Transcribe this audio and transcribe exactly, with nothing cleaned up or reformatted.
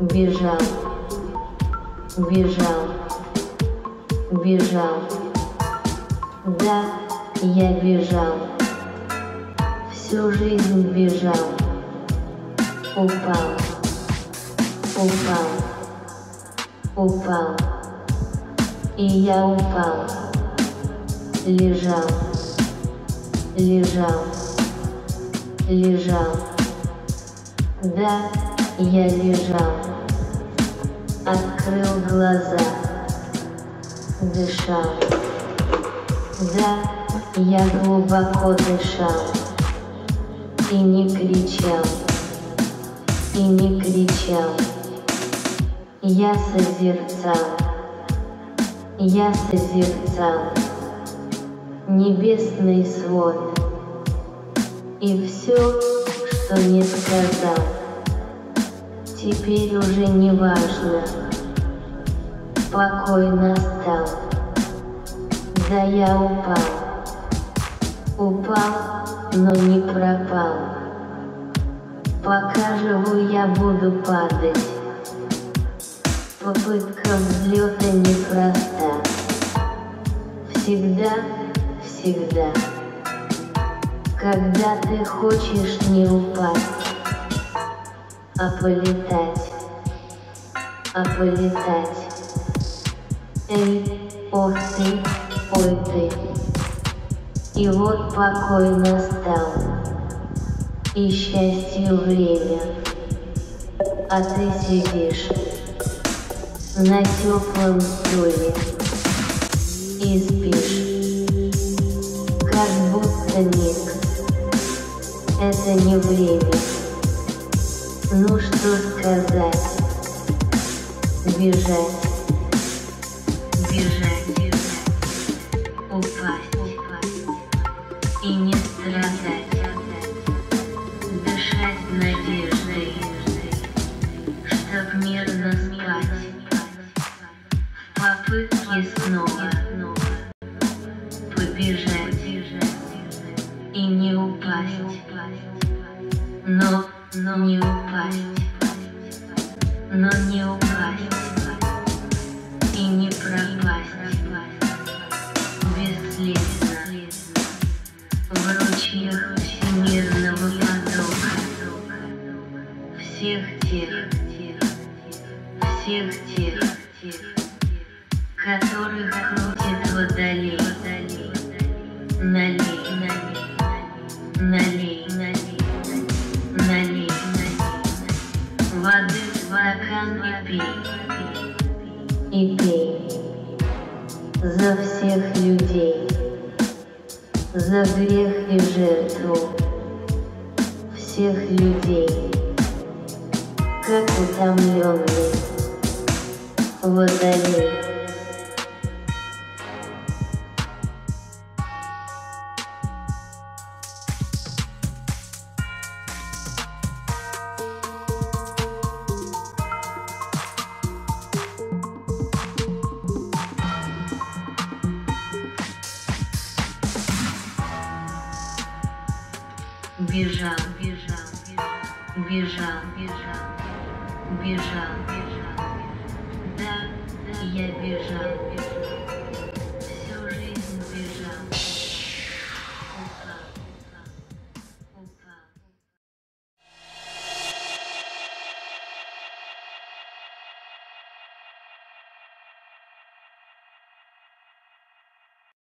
бежал, бежал, бежал. Да, я бежал, всю жизнь бежал. Упал, упал, упал, и я упал. Лежал, лежал, лежал. Да, я лежал, открыл глаза, дышал. Да, я глубоко дышал и не кричал, и не кричал. Я созерцал, я созерцал небесный свод, и все, что не сказал, теперь уже не важно. Покой настал. Да, я упал, упал, но не пропал. Пока живу, я буду падать. Попытка взлета непроста. Всегда, всегда, когда ты хочешь не упасть, а полетать, а полетать. Эй, ох ты, ой ты. И вот покой настал, и счастью время, а ты сидишь на теплом стуле и спишь, как будто нет, это не время. Ну что сказать, бежать, бежать, упасть и не страдать, дышать надеждой, чтоб мирно спать, в попытке снова побежать и не упасть, но, но не упасть, но не упасть и не пропасть бесследно в ручьях всемирного потока всех тех, всех тех, которых крутит водолей. Налей, налей, налей, налей воды в стакан и пей, и пей за всех людей, за грех и жертву всех людей, как утомленный водолей. Бежал, бежал, бежал, бежал, бежал, бежал. Да, я бежал, бежал.